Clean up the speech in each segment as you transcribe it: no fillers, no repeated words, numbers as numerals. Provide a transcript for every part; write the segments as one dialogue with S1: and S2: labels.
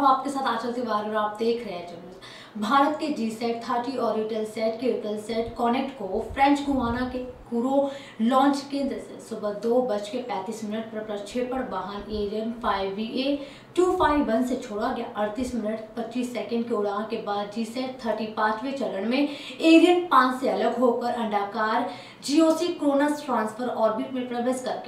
S1: हूँ आपके साथ आंचल तिवारी और आप देख रहे हैं भारत के GSAT-30 और यूटेलसैट के यूटेलसैट कनेक्ट को फ्रेंच गुयाना के कुरो लॉन्च केंद्र से सुबह 2:35 पर प्रक्षेपण वाहन एरियन 5VA251 से छोड़ा गया। 38 मिनट 25 सेकंड की उड़ान के बाद GSAT-30 पांचवें चरण में एरियन 5 से अलग होकर अंडाकार GOC क्रोनस ट्रांसफर ऑर्बिट में प्रवेश करके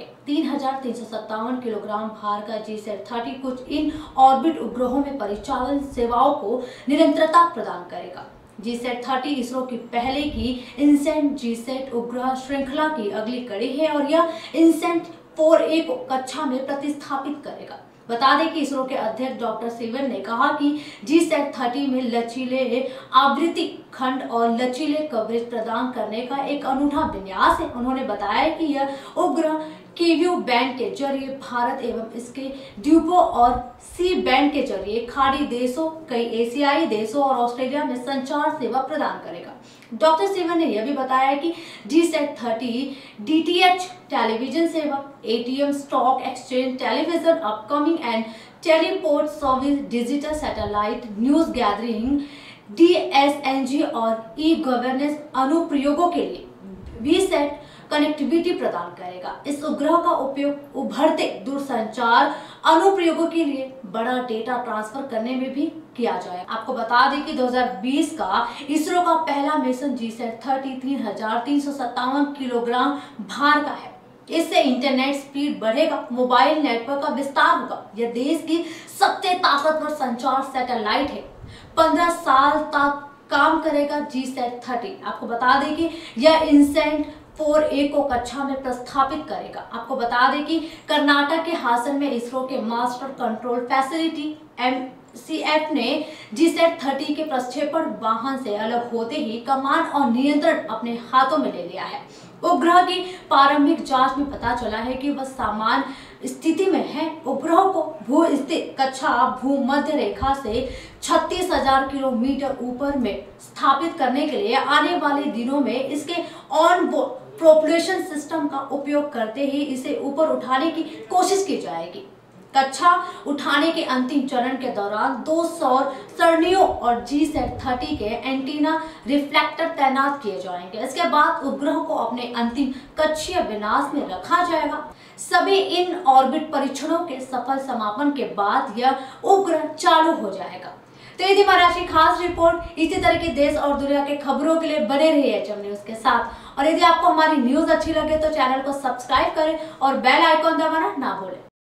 S1: 3357 किलोग्राम भार का GSAT-30 कुछ इन ऑर्बिट उपग्रहों में परिचालन सेवाओं को निरंतरता प्रदान करेगा। GSAT-30 इसरो की पहले की इनसैट GSAT उपग्रह श्रृंखला की अगली कड़ी है और यह इनसैट 4A को कक्षा में प्रतिस्थापित करेगा। बता दें कि इसरो के अध्यक्ष डॉक्टर सिवन ने कहा कि GSAT-30 में लचीले आवृत्ति खंड और लचीले कवरेज प्रदान करने का एक अनूठा विन्यास है। उन्होंने बताया कि यह उपग्रह केव्यू बैंड के जरिए भारत एवं इसके ड्यूपो और सी बैंड के जरिए खाड़ी देशों, कई एशियाई देशों और ऑस्ट्रेलिया में संचार सेवा प्रदान करेगा। डॉक्टर सिवन ने यह भी बताया कि GSAT-30 DTH टेलीविजन सेवा, ATM stock exchange television, upcoming and teleport service, digital satellite news gathering, DSNG और ई-गवर्नेंस अनुप्रयोगों के लिए VSAT कनेक्टिविटी प्रदान करेगा। इस उपग्रह का उपयोग उभरते दूरसंचार अनुप्रयोगों के लिए बड़ा डेटा ट्रांसफर करने में भी किया जाए। आपको बता दें कि 2020 का इसरो का पहला मिशन GSAT-30 3357 किलोग्राम भार का है। इससे इंटरनेट स्पीड बढ़ेगा, मोबाइल नेटवर्क का विस्तार होगा। यह देश की सबसे ताकतवर संचार सैटेलाइट है। 15 साल तक काम करेगा GSAT-30। आपको बता दें कि यह इनसैट 4A को कक्षा में प्रस्थापित करेगा। आपको बता दें कि कर्नाटक के हासन में इसरो के मास्टर कंट्रोल फैसिलिटी MCF ने GSAT-30 के प्रक्षेपण वाहन से अलग होते ही कमान और नियंत्रण अपने हाथों में ले लिया है। उपग्रह की प्रारंभिक जांच में पता चला है कि वह सामान्य स्थिति में है। उपग्रह को भू स्थित कक्षा भूमध्य रेखा से 36,000 किलोमीटर ऊपर में स्थापित करने के लिए आने वाले दिनों में इसके ऑन बोर्ड प्रोपल्शन सिस्टम का उपयोग करते ही इसे ऊपर उठाने की कोशिश की जाएगी। कक्षा उठाने के अंतिम चरण के दौरान 2 सौर सरणियों और GSAT-30 के एंटीना रिफ्लेक्टर तैनात किए जाएंगे। इसके बाद उपग्रह को अपने अंतिम कक्षीय विन्यास में रखा जाएगा। सभी इन ऑर्बिट परीक्षणों के सफल समापन के बाद यह उपग्रह चालू हो जाएगा। तो यदि हमारी खास रिपोर्ट इसी तरह की देश और दुनिया के खबरों के लिए बने रहिए HM न्यूज के साथ। और यदि आपको हमारी न्यूज अच्छी लगे तो चैनल को सब्सक्राइब करें और बेल आइकॉन दबाना ना भूलें।